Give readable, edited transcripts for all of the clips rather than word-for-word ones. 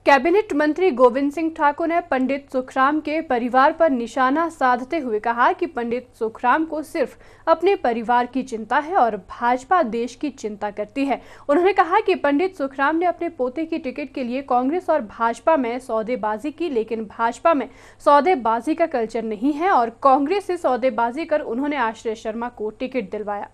Cabinet मंत्री गोविंद सिंह ठाकुर ने पंडित सुखराम के परिवार पर निशाना साधते हुए कहा कि पंडित सुखराम को सिर्फ अपने परिवार की चिंता है और भाजपा देश की चिंता करती है। उन्होंने कहा कि पंडित सुखराम ने अपने पोते की टिकट के लिए कांग्रेस और भाजपा में सौदेबाजी की, लेकिन भाजपा में सौदेबाजी का कल्चर नहीं है और कांग्रेस से सौदेबाजी कर उन्होंने आश्रय शर्मा को टिकट दिलवाया।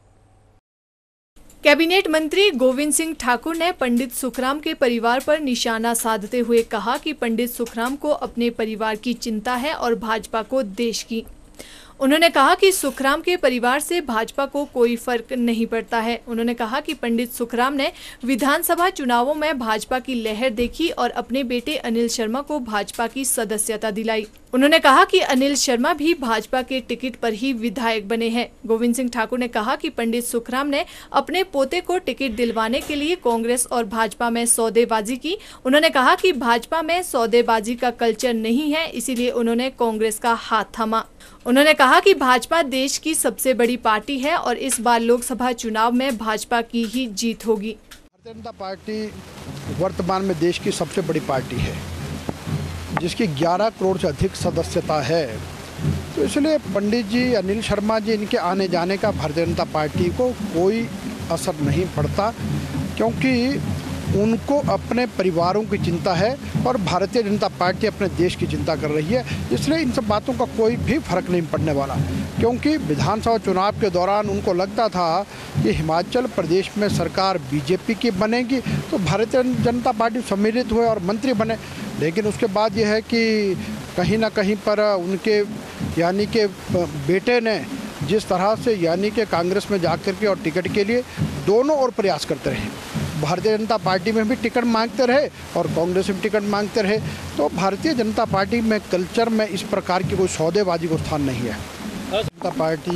कैबिनेट मंत्री गोविंद सिंह ठाकुर ने पंडित सुखराम के परिवार पर निशाना साधते हुए कहा कि पंडित सुखराम को अपने परिवार की चिंता है और भाजपा को देश की। उन्होंने कहा कि सुखराम के परिवार से भाजपा को कोई फर्क नहीं पड़ता है। उन्होंने कहा कि पंडित सुखराम ने विधानसभा चुनावों में भाजपा की लहर देखी और अपने बेटे अनिल शर्मा को भाजपा की सदस्यता दिलाई। उन्होंने कहा कि अनिल शर्मा भी भाजपा के टिकट पर ही विधायक बने हैं। गोविंद सिंह ठाकुर ने कहा कि पंडित सुखराम ने अपने पोते को टिकट दिलवाने के लिए कांग्रेस और भाजपा में सौदेबाजी की। उन्होंने कहा कि भाजपा में सौदेबाजी का कल्चर नहीं है, इसीलिए उन्होंने कांग्रेस का हाथ थामा। उन्होंने कहा कि भाजपा देश की सबसे बड़ी पार्टी है और इस बार लोकसभा चुनाव में भाजपा की ही जीत होगी। भारतीय जनता पार्टी वर्तमान में देश की सबसे बड़ी पार्टी है, जिसकी 11 करोड़ से अधिक सदस्यता है। तो इसलिए पंडित जी, अनिल शर्मा जी, इनके आने जाने का भारतीय जनता पार्टी को कोई असर नहीं पड़ता, क्योंकि उनको अपने परिवारों की चिंता है और भारतीय जनता पार्टी अपने देश की चिंता कर रही है। इसलिए इन सब बातों का कोई भी फर्क नहीं पड़ने वाला, क्योंकि विधानसभा चुनाव के दौरान उनको लगता था कि हिमाचल प्रदेश में सरकार बीजेपी की बनेगी तो भारतीय जनता पार्टी सम्मिलित हुए और मंत्री बने। लेकिन उसके बाद यह है कि कहीं ना कहीं पर उनके यानी के बेटे ने जिस तरह से यानी कि कांग्रेस में जाकर के और टिकट के लिए दोनों ओर प्रयास करते रहे, भारतीय जनता पार्टी में भी टिकट मांगते रहे और कांग्रेस में टिकट मांगते रहे। तो भारतीय जनता पार्टी में कल्चर में इस प्रकार की कोई सौदेबाजी को स्थान नहीं है। जनता पार्टी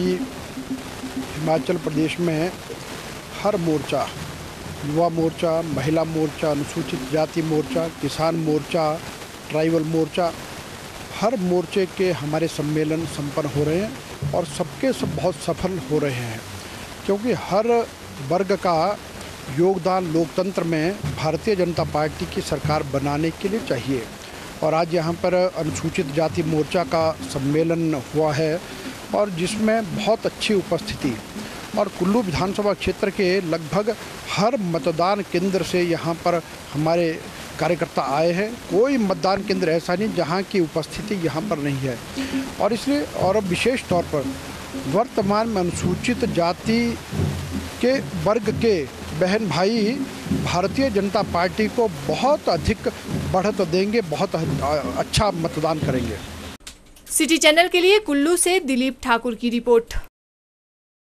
हिमाचल प्रदेश में हर मोर्चा, युवा मोर्चा, महिला मोर्चा, अनुसूचित जाति मोर्चा, किसान मोर्चा, ट्राइबल मोर्चा, हर मोर्चे के हमारे सम्मेलन संपन्न हो रहे हैं और सबके सब बहुत सफल हो रहे हैं, क्योंकि हर वर्ग का योगदान लोकतंत्र में भारतीय जनता पार्टी की सरकार बनाने के लिए चाहिए। और आज यहाँ पर अनुसूचित जाति मोर्चा का सम्मेलन हुआ है और जिसमें बहुत अच्छी उपस्थिति, और कुल्लू विधानसभा क्षेत्र के लगभग हर मतदान केंद्र से यहाँ पर हमारे कार्यकर्ता आए हैं। कोई मतदान केंद्र ऐसा नहीं जहाँ की उपस्थिति यहाँ पर नहीं है। और इसलिए और विशेष तौर पर वर्तमान में अनुसूचित जाति के वर्ग के बहन भाई भारतीय जनता पार्टी को बहुत अधिक बढ़त देंगे, बहुत अच्छा मतदान करेंगे। सिटी चैनल के लिए कुल्लू से दिलीप ठाकुर की रिपोर्ट।